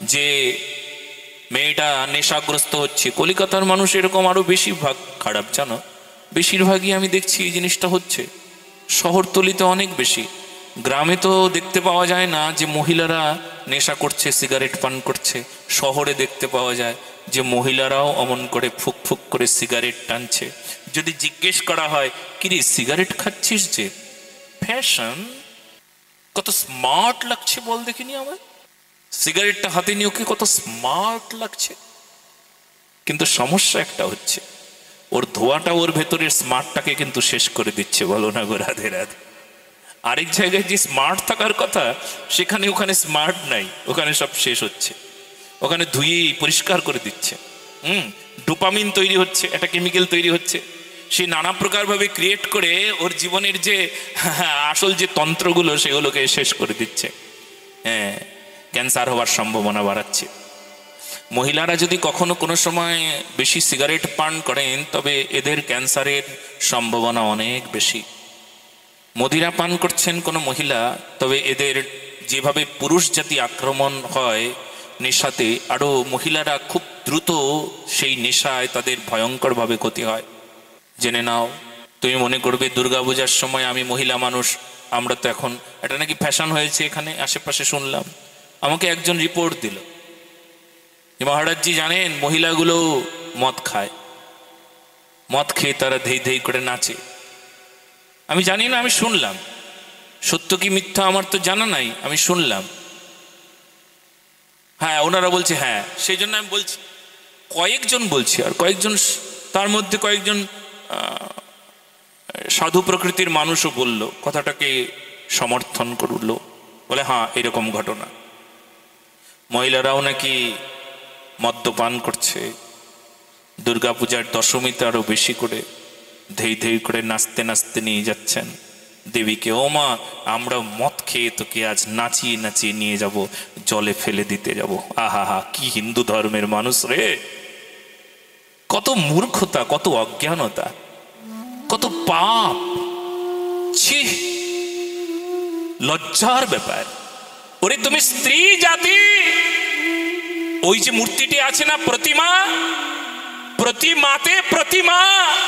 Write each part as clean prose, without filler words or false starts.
যে মেয়েটা নেশাগ্রস্ত হচ্ছে। কলিকাতার মানুষ এরকম আরো বেশিরভাগ খারাপ, জানো, বেশিরভাগই আমি দেখছি এই জিনিসটা হচ্ছে। শহরতলিতে অনেক বেশি, গ্রামে তো দেখতে পাওয়া যায় না যে মহিলারা নেশা করছে, সিগারেট পান করছে। শহরে দেখতে পাওয়া যায় যে মহিলারাও অমন করে ফুক ফুক করে সিগারেট টানছে। যদি জিজ্ঞেস করা হয়, কিরে সিগারেট খাচ্ছিস যে, ফ্যাশন, কত স্মার্ট লাগছে বল দেখিনি আমার, সিগারেটটা হাতে নিয়ে ওকে কত স্মার্ট লাগছে। কিন্তু সমস্যা একটা হচ্ছে, ওর ধোঁয়াটা ওর ভেতরের স্মার্টটাকে কিন্তু শেষ করে দিচ্ছে। বলো না গো রাধে রাধে। আরেক জায়গায় যে স্মার্ট থাকার কথা, সেখানে ওখানে স্মার্ট নাই, ওখানে সব শেষ হচ্ছে, ওখানে ধুয়ে পরিষ্কার করে দিচ্ছে। ডোপামিন তৈরি হচ্ছে, একটা কেমিক্যাল তৈরি হচ্ছে, সে নানা প্রকার ভাবে ক্রিয়েট করে ওর জীবনের যে আসল যে তন্ত্রগুলো সেগুলোকে শেষ করে দিচ্ছে। হ্যাঁ, ক্যান্সার হওয়ার সম্ভাবনা বাড়াচ্ছে। মহিলারা যদি কখনো কোনো সময় বেশি সিগারেট পান করেন, তবে এদের ক্যান্সারের সম্ভাবনা অনেক বেশি। মদিরা পান করছেন কোনো মহিলা, তবে এদের যেভাবে পুরুষ জাতি আক্রমণ হয় নেশাতে, আরও মহিলারা খুব দ্রুত সেই নেশায় তাদের ভয়ঙ্করভাবে ক্ষতি হয়। জেনে নাও, তুমি মনে করবে দুর্গাপূজার সময় আমি মহিলা মানুষ, আমরা তো এখন এটা নাকি ফ্যাশন হয়েছে এখানে আশেপাশে শুনলাম। আমাকে একজন রিপোর্ট দিল, মহারাজজি জানেন মহিলাগুলো মদ খায়, মদ খেয়ে তারা ধেই ধেই করে নাচে। আমি জানি না, আমি শুনলাম, সত্য কি মিথ্যা আমার তো জানা নাই, আমি শুনলাম। হ্যাঁ, ওনারা বলছে হ্যাঁ, সেই জন্য আমি বলছি, কয়েকজন বলছি, আর কয়েকজন, তার মধ্যে কয়েকজন সাধু প্রকৃতির মানুষও বলল, কথাটাকে সমর্থন করল, বলে হ্যাঁ এরকম ঘটনা। মহিলারাও নাকি মদ্যপান করছে, দুর্গাপূজার দশমীতে আরো বেশি করে ধেই ধেই করে নাচতে নাচতে নিয়ে যাচ্ছেন দেবীকে। ও মা, আমরা মদ খেয়ে তোকে আজ নাচিয়ে নাচিয়ে নিয়ে যাব, জলে ফেলে দিতে যাব। আহা হা, কি হিন্দু ধর্মের মানুষ রে! কত মূর্খতা, কত অজ্ঞানতা, কত পাপ! ছি, লজ্জার ব্যাপার। ওরে তুমি স্ত্রী জাতি, ওই যে মূর্তিটি আছে না, প্রতিমা, প্রতিমাতে প্রতিমা,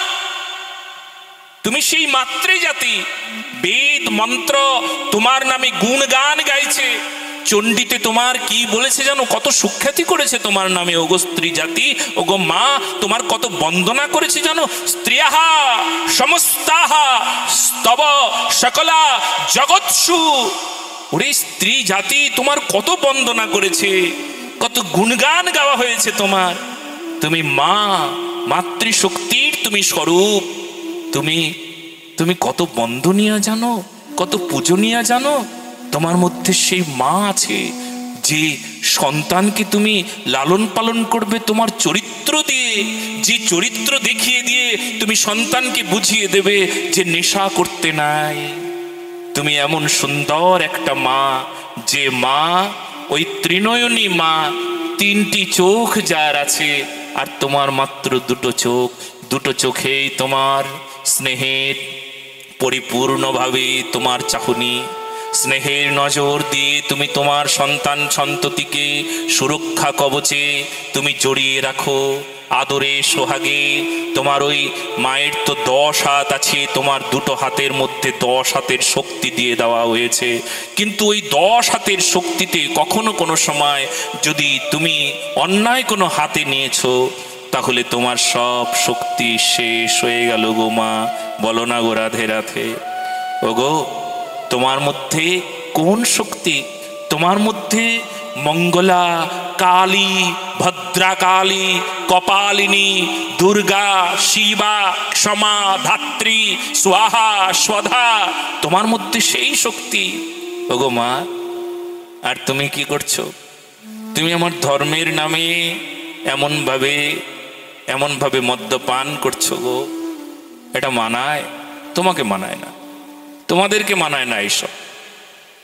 তুমি সেই মাতৃ জাতি। বেদ মন্ত্র তোমার নামে গুণগান গাইছে, চণ্ডীতে তোমার কি বলেছে জানো, কত সুখ্যাতি করেছে তোমার নামে। ওগো স্ত্রী জাতি, ওগো মা, তোমার কত বন্দনা করেছে জানো। স্ত্রিয়াহা সমস্তাহা স্তব সকলা জগৎসু। ওরে স্ত্রী জাতি, তোমার কত বন্দনা করেছে, কত গুণগান গাওয়া হয়েছে তোমার। তুমি মা, মাতৃশক্তির তুমি স্বরূপ। তুমি কত বন্দনীয় জানো, কত পূজনীয় জানো। তোমার মধ্যে সেই মা আছে, যে সন্তানকে তুমি লালন পালন করবে তোমার চরিত্র দিয়ে, যে চরিত্র দেখিয়ে দিয়ে তুমি সন্তানকে বুঝিয়ে দেবে যে নেশা করতে নাই। তুমি এমন সুন্দর একটা মা, যে মা ওই ত্রিনয়নী মা, তিনটি চোখ যার আছে, আর তোমার মাত্র দুটো চোখ, দুটো চোখেই তোমার স্নেহের পরিপূর্ণভাবে তোমার চাহনি, স্নেহের নজর দিয়ে তুমি তোমার সন্তান সন্ততিকে সুরক্ষা কবচে তুমি জড়িয়ে রাখো, আদরে সোহাগে। তোমার ওই মায়ের তো 10 হাত আছে, তোমার দুটো হাতের মধ্যে 10 হাতের শক্তি দিয়ে দেওয়া হয়েছে। কিন্তু ওই 10 হাতের শক্তিতে কখনো কোনো সময় যদি তুমি অন্যায় কোনো হাতে নিয়েছো, তাহলে তোমার সব শক্তি শেষ হয়ে গেল গো মা। বলো না গো রাধে রাধে। ওগো, তোমার মধ্যে কোন শক্তি? তোমার মধ্যে মঙ্গলা, কালী, ভদ্রাকালী, কপালিনী, দুর্গা, শিবা, ক্ষমা, ধাত্রী, স্বাহা, স্বধা, তোমার মধ্যে সেই শক্তি। ওগো মা, আর তুমি কি করছো? তুমি আমার ধর্মের নামে এমন ভাবে মদ্যপান করছো গো। এটা মানায়? তোমাকে মানায় না, তোমাদেরকে মানায় না এইসব।